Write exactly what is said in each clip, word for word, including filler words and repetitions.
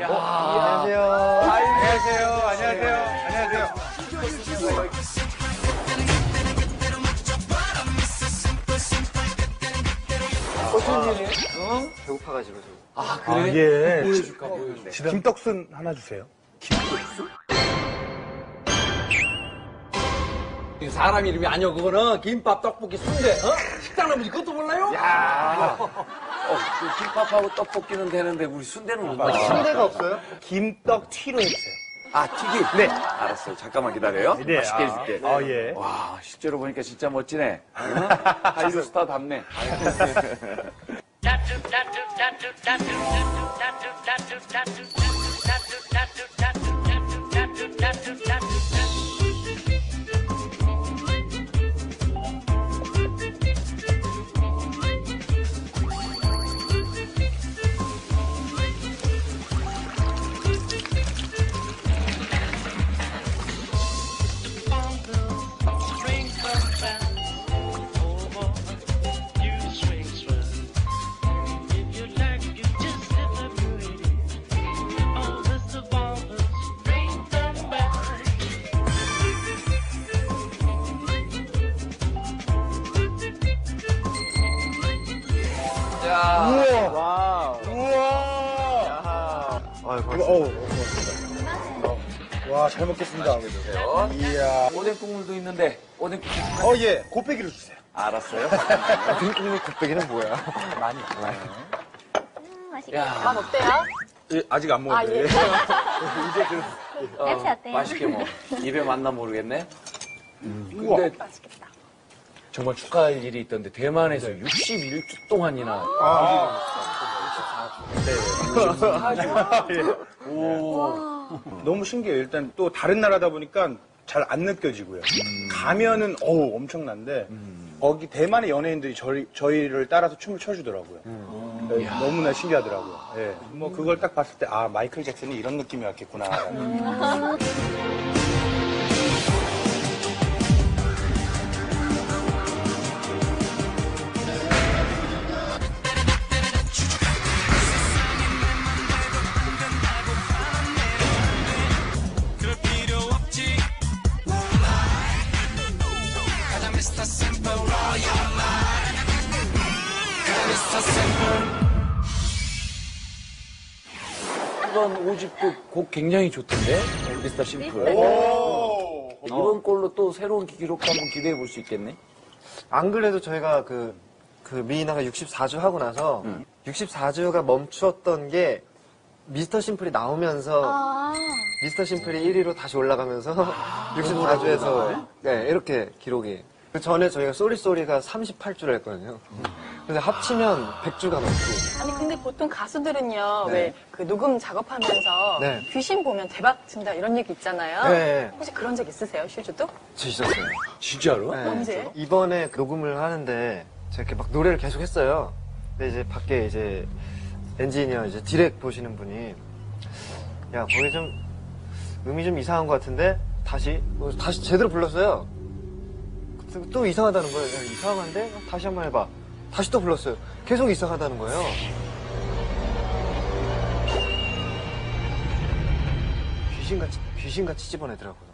안녕하세요. 안녕하세요. 안녕하세요. 안녕하세요. 무슨 일이에요? 어? 배고파가지고. 아, 그래? 아, 예. 보여줄까, 보여줄까. 김떡순 하나 주세요. 김떡순? 사람 이름이 아니야, 그거는. 김밥, 떡볶이, 순대, 어? 식당 나머지 그것도 몰라요? 야 어, 그 김밥하고 떡볶이는 되는데 우리 순대는 없나? 아, 순대가 없어요? 김떡 튀로 해주세요. 아, 튀김? 네. 알았어요. 잠깐만 기다려요. 네. 맛있게 아, 해줄게. 아, 예. 와, 실제로 보니까 진짜 멋지네. 어? 하이브 스타답네. 우와. 우와. 아유, 이거, 어우, 고맙습니다. 어. 와, 잘 먹겠습니다. 이야. 오뎅 국물도 있는데 오뎅 국물 어, 예. 곱빼기로 주세요. 알았어요. 등국물 곱빼기는 뭐야? 많이. 음, 맛있겠다. 야, 맛 어때요? 예, 아직 안 아, 먹었는데. 예. 이제 그. 어, 냄새 어때요? 맛있게 먹어. 입에 맞나 모르겠네. 우와. 근데 맛있겠다. 정말 축하할 일이 있던데 대만에서 육십일 주 동안이나 아. 너무 신기해요. 일단 또 다른 나라다 보니까 잘 안 느껴지고요. 가면은 어우 엄청난데 거기 대만의 연예인들이 저희, 저희를 따라서 춤을 춰주더라고요. 네, 너무나 신기하더라고요. 예. 뭐 그걸 딱 봤을 때 아 마이클 잭슨이 이런 느낌이었겠구나. 이번 오집도 곡 굉장히 좋던데 미스터 심플. 이번 걸로 또 새로운 기록 한번 기대해 볼 수 있겠네. 안 그래도 저희가 그, 그 미이나가 육십사 주 하고 나서 응. 육십사 주가 멈추었던 게 미스터 심플이 나오면서 아, 미스터 심플이 일 위로 다시 올라가면서 육십사 주에서 네, 이렇게 기록이. 그 전에 저희가 쏘리쏘리가 삼십팔 주를 했거든요. 근데 합치면 백 주가 넘고. 아니 근데 보통 가수들은요 네. 왜 그 녹음 작업하면서 네. 귀신 보면 대박 친다 이런 얘기 있잖아요. 네. 혹시 그런 적 있으세요, 슈즈도? 저 있었어요. 진짜로? 네. 언제? 이번에 그 녹음을 하는데 제가 이렇게 막 노래를 계속 했어요. 근데 이제 밖에 이제 엔지니어 이제 디렉 보시는 분이 야 거기 좀 음이 좀 이상한 것 같은데 다시 뭐 다시 제대로 불렀어요. 또, 또 이상하다는 거예요. 야, 이상한데 다시 한번 해봐. 다시 또 불렀어요. 계속 이상하다는 거예요. 귀신같이 귀신같이 찝어내더라고요.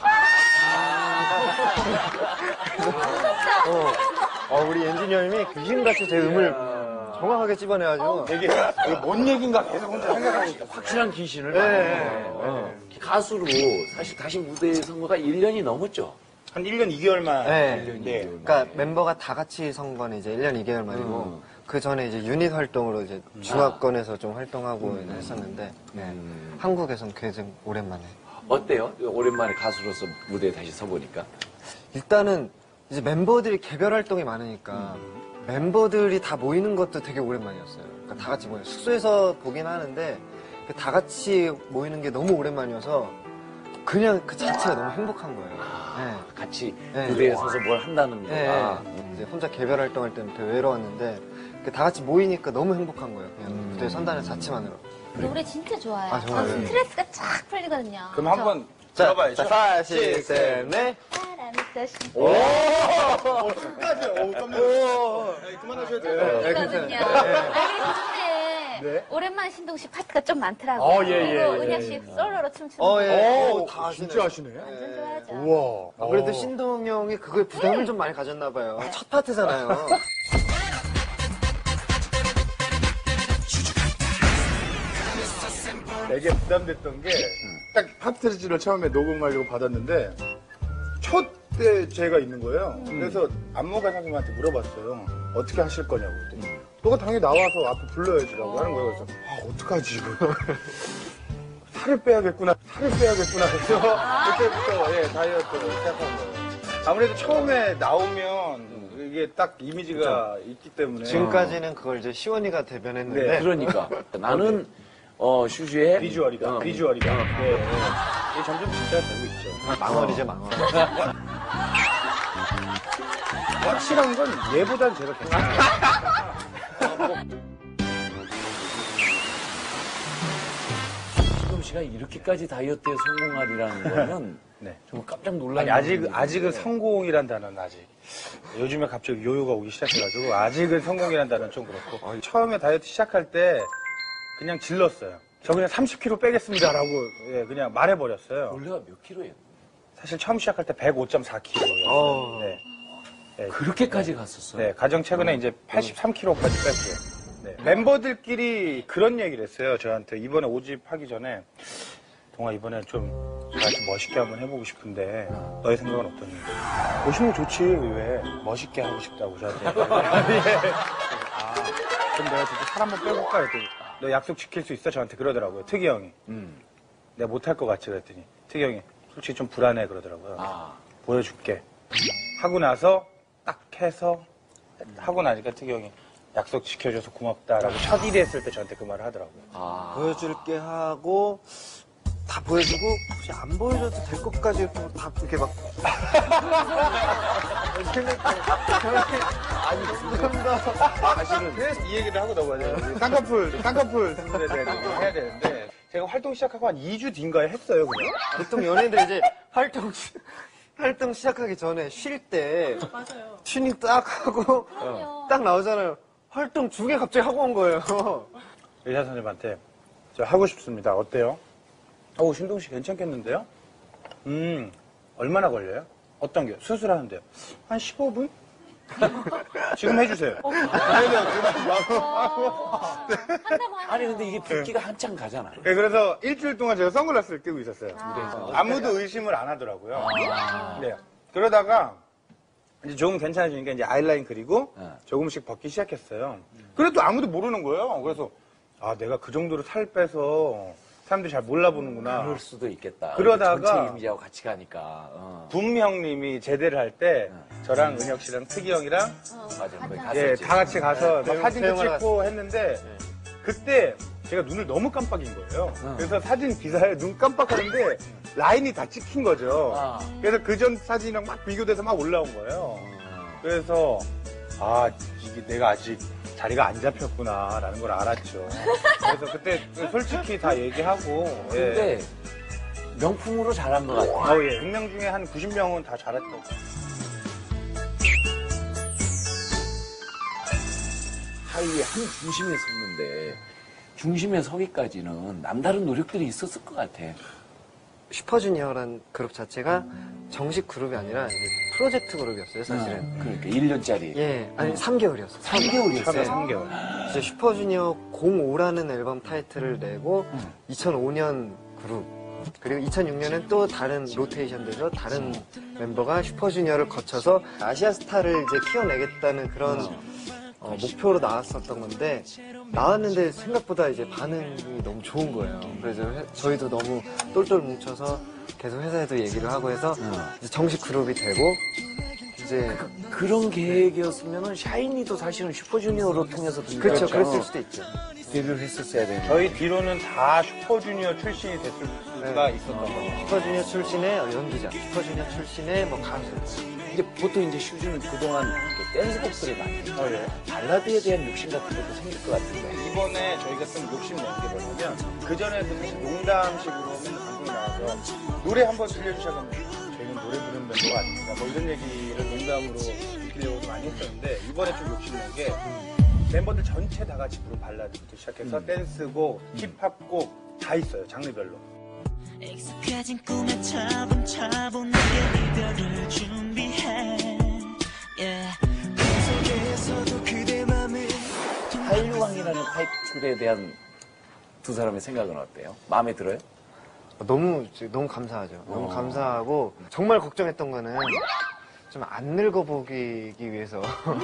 어, 어, 우리 엔지니어님이 귀신같이 제 음을 정확하게 찝어내가지고. 이게 이게 뭔 얘기인가 계속 혼자 생각하니까. 확실한 귀신을 네, 만나요. 네, 어. 가수로 사실 다시 무대에 선 거가 일 년이 넘었죠. 한 일 년 이 개월만. 네. 일 년, 네. 이 개월 그러니까 만에. 멤버가 다 같이 선 건 이제 일 년 이 개월 만이고, 음. 그 전에 이제 유닛 활동으로 이제 중화권에서 좀 활동하고 했었는데, 네. 음. 한국에선 굉장히 오랜만에. 어때요? 오랜만에 가수로서 무대에 다시 서보니까. 일단은 이제 멤버들이 개별 활동이 많으니까 멤버들이 다 모이는 것도 되게 오랜만이었어요. 그러니까 다 같이 모여. 숙소에서 보긴 하는데 그 다 같이 모이는 게 너무 오랜만이어서 그냥 그 자체가 너무 행복한 거예요. 네. 같이 네. 무대에 서서 뭘 한다는 거가. 네. 이제 혼자 개별 활동할 때는 되게 외로웠는데 그 다 같이 모이니까 너무 행복한 거예요. 그냥 음. 무대에 선다는 자체만으로. 노래 진짜 좋아요. 아, 정말요? 저 스트레스가 쫙 풀리거든요. 그럼 한번 자, 들어봐야죠. 자, 파, 칠, 셋, 넷. 사람이 뜻이 오! 어, 끝까지. 오, 깜짝이야. 그만하셔야 돼요. 네, 있거든요. 괜찮아요. 아, 근데 네. 오랜만에 신동 씨 파트가 좀 많더라고요. 어, 예, 예, 그리고 예, 은혁 예. 씨 솔로로 춤추는 어, 거 예. 오, 오, 다 아시네. 진짜 아시네. 완전 좋아하죠. 우와. 아, 그래도 신동 형이 그거에 부담을 좀 많이 가졌나 봐요. 첫 파트잖아요. 되게 부담됐던 게, 딱 파트지를 처음에 녹음하려고 받았는데, 첫 때 제가 있는 거예요. 그래서 안무가 선생님한테 물어봤어요. 어떻게 하실 거냐고. 그랬더니, 너가 당연히 나와서 앞에 불러야지라고 하는 거예요. 그래서, 아, 어떡하지, 이거. 살을 빼야겠구나, 살을 빼야겠구나. 그래서, 그때부터, 예, 다이어트를 시작한 거예요. 아무래도 처음에 나오면, 이게 딱 이미지가 있기 때문에. 지금까지는 그걸 이제 시원이가 대변했는데. 네. 그러니까 나는 어 슈즈의 비주얼이다. 어, 비주얼이다. 네. 이게 점점 진짜가 되고 있죠. 망언이죠, 망언. 확실한 건 얘보단 제가 괜찮아요. 신동 씨가 이렇게까지 다이어트에 성공하리라는 거는 네. 정말 깜짝 놀라는 아니, 아직, 부분인데. 아직은 성공이란 단어는 아직. 요즘에 갑자기 요요가 오기 시작해가지고, 아직은 성공이란 단어는 좀 그렇고. 처음에 다이어트 시작할 때, 그냥 질렀어요. 저 그냥 삼십 킬로그램 빼겠습니다라고, 예, 그냥 말해버렸어요. 원래가 몇 킬로예요? 사실 처음 시작할 때 백오 점 사 킬로그램. 어. 네. 네. 그렇게까지 갔었어요. 네, 가장 최근에 이제 팔십삼 킬로그램까지 뺐고요. 네. 멤버들끼리 그런 얘기를 했어요, 저한테. 이번에 오집하기 전에. 동아, 이번에 좀, 제가 좀 멋있게 한번 해보고 싶은데, 너의 생각은 어떠니? 멋있는 거 좋지, 왜? 멋있게 하고 싶다고 저한테. 예. 아, 그럼 내가 진짜 살 한번 빼볼까? 했더니, 너 약속 지킬 수 있어? 저한테 그러더라고요, 특이 형이. 음. 내가 못할 것 같지? 그랬더니, 특이 형이, 솔직히 좀 불안해, 그러더라고요. 아. 보여줄게. 하고 나서, 딱 해서, 하고 나니까 특이 형이, 약속 지켜줘서 고맙다라고 첫 일이 했을 때 저한테 그 말을 하더라고요. 아. 보여줄게 하고, 다 보여주고, 혹시 안 보여줘도 될 것까지 다 이렇게 막. 아니, 감사합니다. 사실은 이 얘기를 하고 넘어가요. 쌍꺼풀, 쌍꺼풀 수술에 대한 얘기를 해야 되는데 제가 활동 시작하고 한 이 주 뒤인가에 했어요, 그냥. 보통 연예인들 이제 활동, 시- 활동 시작하기 전에 쉴 때. 맞아요. 튜닝 딱 하고, 딱 나오잖아요. 활동 두 개 갑자기 하고 온 거예요. 의사 선생님한테 저 하고 싶습니다. 어때요? 어, 신동 씨 괜찮겠는데요? 음, 얼마나 걸려요? 어떤 게? 수술하는데요? 한 십오 분? 지금 해주세요. 한다고 하면 아니 근데 이게 붓기가 한참 가잖아. 네, 그래서 일주일 동안 제가 선글라스를 끼고 있었어요. 아무도 의심을 안 하더라고요. 네. 그러다가 이제 조금 괜찮아지니까 이제 아이라인 그리고 네. 조금씩 벗기 시작했어요. 그래도 아무도 모르는 거예요. 그래서 아, 내가 그 정도로 살 빼서 사람들이 잘 몰라보는구나. 그럴 수도 있겠다. 그러다가 전체 이미지하고 같이 가니까. 어. 붐 형님이 제대를 할 때 저랑 은혁 씨랑 특이 형이랑 맞아, 거기 예, 갔었지. 다 같이 가서 막 배웅- 사진도 배웅을 찍고 했는데 그때 제가 눈을 너무 깜빡인 거예요. 그래서 사진 기사에 눈 깜빡하는데 라인이 다 찍힌 거죠. 아. 그래서 그 전 사진이랑 막 비교돼서 막 올라온 거예요. 그래서 아, 이게 내가 아직 자리가 안 잡혔구나라는 걸 알았죠. 그래서 그때 솔직히 다 얘기하고 예. 근데 명품으로 잘한 것 같아. 어, 예. 백 명 중에 한 구십 명은 다 잘했다고. 하이에 한 중심에 섰는데 중심에 서기까지는 남다른 노력들이 있었을 것 같아. 슈퍼주니어란 그룹 자체가 정식 그룹이 아니라 이제 프로젝트 그룹이었어요, 사실은. 그러니까 일 년짜리. 예, 아니 삼 개월이었어요. 삼 개월이었어요. 처음에 삼 개월. 이제 슈퍼주니어 공오라는 앨범 타이틀을 내고 이천오 년 그룹 그리고 이천육 년엔 또 다른 로테이션들로 다른 멤버가 슈퍼주니어를 거쳐서 아시아 스타를 이제 키워내겠다는 그런 어, 목표로 나왔었던 건데 나왔는데 생각보다 이제 반응이 너무 좋은 거예요. 그래서 회- 저희도 너무 똘똘 뭉쳐서 계속 회사에도 얘기를 하고 해서 이제 정식 그룹이 되고 이제 그런 계획이었으면은 샤이니도 사실은 슈퍼주니어로 통해서 그렇죠, 그랬을 수도 있죠. 데뷔를 했었어야 되는데. 저희 뒤로는 다 슈퍼주니어 출신이 됐을 수가 있었던 거예요. 슈퍼주니어 출신의 연기자, 슈퍼주니어 출신의 뭐 가수. 이제 보통 이제 슈즈는 그동안 그 댄스곡들을 많이 했죠. 어, 예. 발라드에 대한 욕심 같은 것도 생길 것 같은데. 이번에 저희가 좀 욕심 낸 게 뭐냐면 그전에도 사실 농담식으로 맨날 방송에 나와서 노래 한번 들려주셔서 저희는 노래 부르는 멤버가 아닙니다. 뭐 이런 얘기를 농담으로 느끼려고 많이 했었는데 이번에 좀 욕심 낸 게 멤버들 전체 다 같이 부른 발라드부터 시작해서 댄스곡, 힙합곡 다 있어요, 장르별로. 익숙해진 꿈에 차분차분하게 이별을 준비해 yeah. 속에서도 그대 맘을 한류왕이라는 타이틀에 대한 두 사람의 생각은 어때요? 마음에 들어요? 너무 너무 감사하죠. 너무 어. 감사하고 정말 걱정했던 거는 좀 안 늙어 보이기 위해서.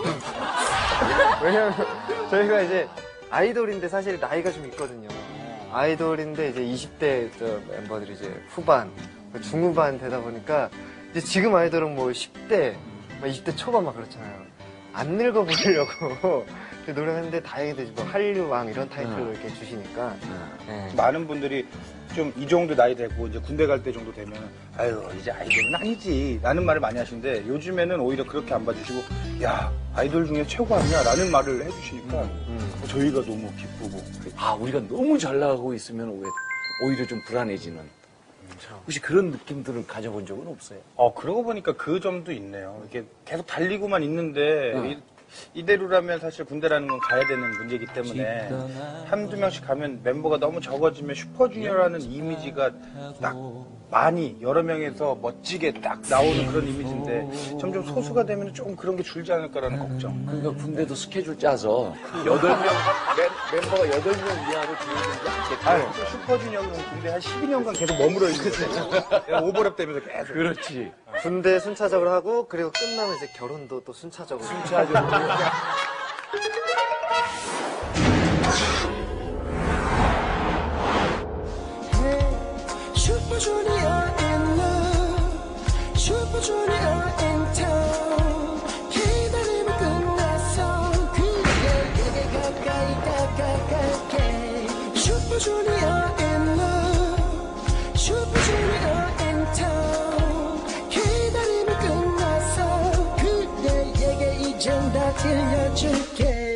왜냐면 저희가 이제 아이돌인데 사실 나이가 좀 있거든요. 아이돌인데 이제 이십 대 저 멤버들이 이제 후반, 중후반 되다 보니까 이제 지금 아이돌은 뭐 십 대, 막 이십 대 초반 막 그렇잖아요. 안 늙어 보이려고 노력했는데 다행히도 뭐 한류왕 이런 타이틀로 이렇게 주시니까. 네. 많은 분들이 좀 이 정도 나이 되고 이제 군대 갈 때 정도 되면 아유 이제 아이돌은 아니지 라는 말을 많이 하시는데 요즘에는 오히려 그렇게 안 봐주시고 야 아이돌 중에 최고 아니야 라는 말을 해주시니까 음. 저희가 너무 기쁘고 아, 우리가 너무 잘 나가고 있으면 왜 오히려 좀 불안해지는. 혹시 그런 느낌들을 가져본 적은 없어요? 어 그러고 보니까 그 점도 있네요. 이렇게 계속 달리고만 있는데 응. 이, 이대로라면 사실 군대라는 건 가야 되는 문제이기 때문에 한두 명씩 가면 멤버가 너무 적어지면 슈퍼주니어라는 이미지가 딱 많이 여러 명에서 멋지게 딱 나오는 그런 이미지인데 점점 소수가 되면 조금 그런 게 줄지 않을까라는 걱정. 그러니까 군대도 스케줄 짜서 여덟 명 멤버가 여덟 명 이하로 줄이지 않겠죠. 아, 슈퍼주니어는 군대 한 십이 년간 계속 머물러 있는 거예요. 오버랩 되면서 계속. 그렇지. 군대 순차적으로 하고 그리고 끝나면 이제 결혼도 또 순차적으로. 순차적으로. 슈퍼주니어 in love 슈퍼주니어 in town 기다림이 끝났어 그대에게 가까이 다가갈게 슈퍼주니어 in love 슈퍼주니어 in town 기다림이 끝났어 그대에게 이젠 다 들려줄게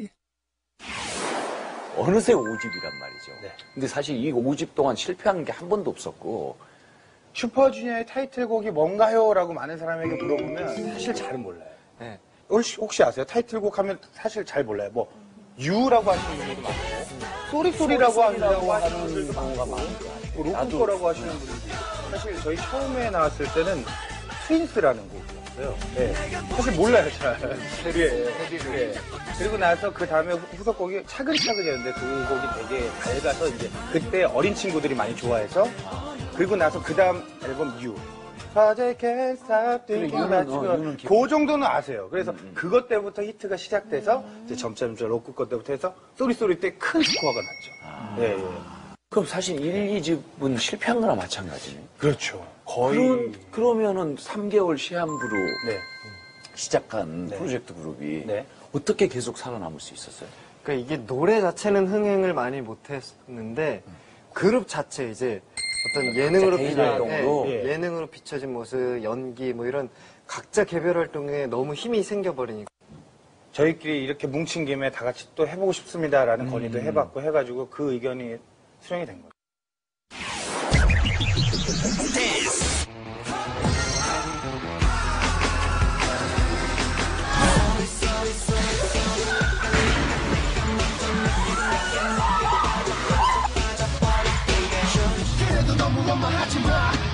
어느새 오 집이란 말이죠. 네. 근데 사실 이 오 집 동안 실패한 게 한 번도 없었고. 슈퍼주니어의 타이틀곡이 뭔가요? 라고 많은 사람에게 물어보면 사실 잘은 몰라요. 네. 혹시, 혹시 아세요? 타이틀곡 하면 사실 잘 몰라요. 뭐 유라고 하시는 분들도 많고 쏘리쏘리라고 하시는 분들도 많고 뭐 로쿠꺼라고 하시는 분들도 있고 사실 저희 처음에 나왔을 때는 트윈스라는 곡이었어요. 네. 사실 몰라요, 잘. 예, 예. 그리고 나서 그 다음에 후속곡이 차근차근이었는데 그 곡이 되게 밝아서 이제 그때 어린 친구들이 많이 좋아해서 그리고 나서 그 다음 앨범 유. Cause I can't stop thinking 그래, about 유는, 어, you. 유는 기억- 그 정도는 아세요. 그래서 그것 때부터 히트가 시작돼서 이제 점점점 로쿠 것 때부터 해서 쏘리쏘리 때 큰 스코어가 났죠. 예, 예. 그럼 사실 일, 이 집은 실패한 거나 마찬가지네. 그렇죠. 거의. 그런, 그러면은 삼 개월 시한부로 네. 시작한 네. 프로젝트 그룹이 네. 어떻게 계속 살아남을 수 있었어요? 그러니까 이게 노래 자체는 흥행을 많이 못했는데 그룹 자체 이제 어떤 예능으로 개인 비춰, 활동으로? 예, 예. 예능으로 비춰진 모습, 연기 뭐 이런 각자 개별 활동에 너무 힘이 생겨버리니까 저희끼리 이렇게 뭉친 김에 다 같이 또 해보고 싶습니다라는 건의도 해봤고 해가지고 그 의견이 수용이 된 거예요. 그래도 너무 원망하지 마